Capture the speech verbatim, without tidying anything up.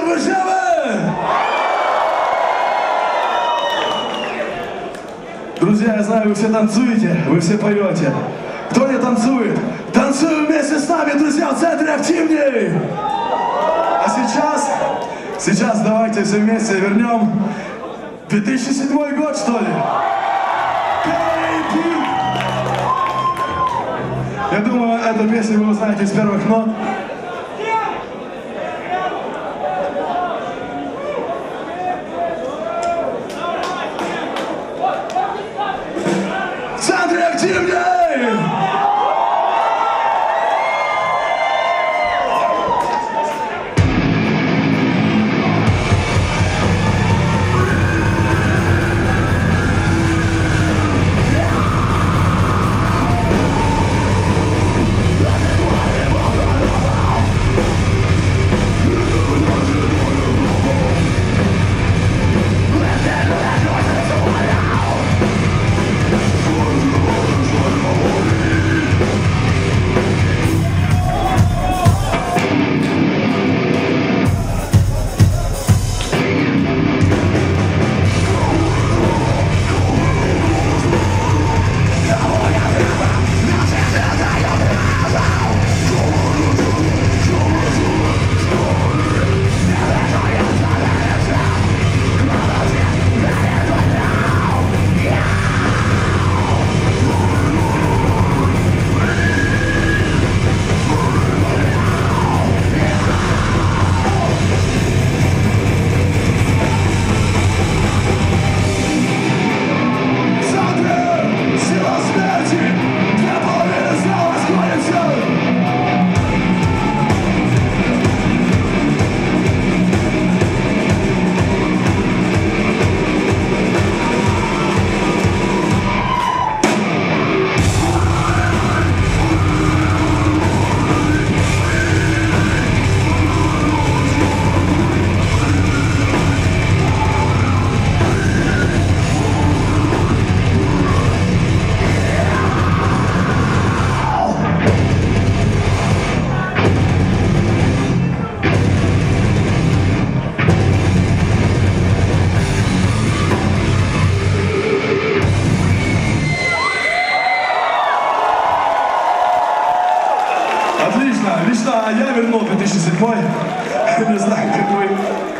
вы живы? Друзья, я знаю, вы все танцуете, вы все поете. Кто не танцует? Танцуем вместе с нами, друзья, в центре активней! А сейчас, сейчас давайте все вместе вернем две тысячи седьмой год, что ли? Я думаю, эту песню вы узнаете с первых нот. В центре активней! Отлично, лично я вернул две тысячи седьмой, не знаю, как вы.